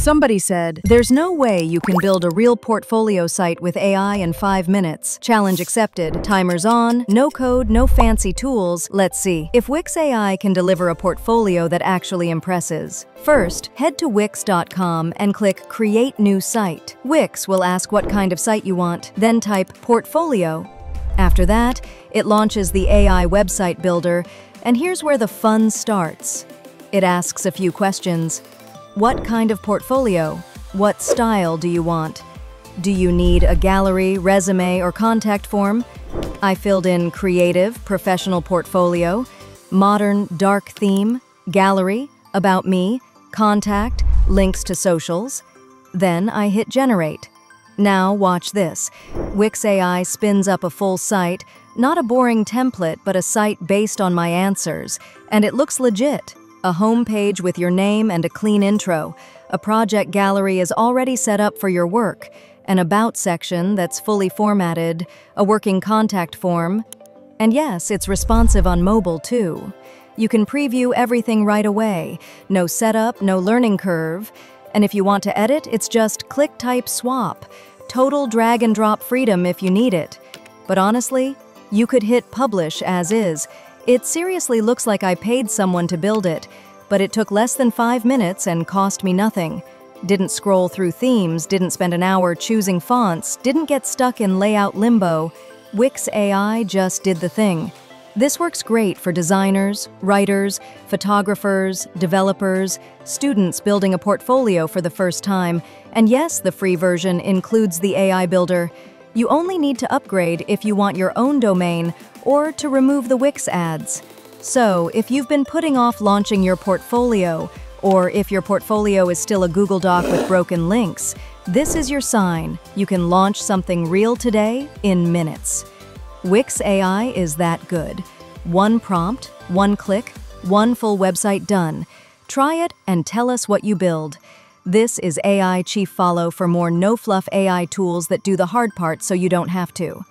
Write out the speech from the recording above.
Somebody said, "There's no way you can build a real portfolio site with AI in 5 minutes. Challenge accepted. Timers on, no code, no fancy tools. Let's see if Wix AI can deliver a portfolio that actually impresses. First, head to Wix.com and click Create New Site. Wix will ask what kind of site you want, then type Portfolio. After that, it launches the AI website builder, and here's where the fun starts. It asks a few questions. What kind of portfolio? What style do you want? Do you need a gallery, resume, or contact form? I filled in creative, professional portfolio, modern, dark theme, gallery, about me, contact, links to socials. Then I hit generate. Now watch this. Wix AI spins up a full site, not a boring template, but a site based on my answers, and it looks legit. A home page with your name and a clean intro. A project gallery is already set up for your work. An about section that's fully formatted. A working contact form. And yes, it's responsive on mobile too. You can preview everything right away. No setup, no learning curve. And if you want to edit, it's just click, type, swap. Total drag and drop freedom if you need it. But honestly, you could hit publish as is. It seriously looks like I paid someone to build it, but it took less than 5 minutes and cost me nothing. Didn't scroll through themes, didn't spend an hour choosing fonts, didn't get stuck in layout limbo. Wix AI just did the thing. This works great for designers, writers, photographers, developers, students building a portfolio for the first time. And yes, the free version includes the AI builder. You only need to upgrade if you want your own domain or to remove the Wix ads. So, if you've been putting off launching your portfolio, or if your portfolio is still a Google Doc with broken links, this is your sign. You can launch something real today in minutes. Wix AI is that good. One prompt, one click, one full website done. Try it and tell us what you build. This is AIChief. Follow for more no-fluff AI tools that do the hard part so you don't have to.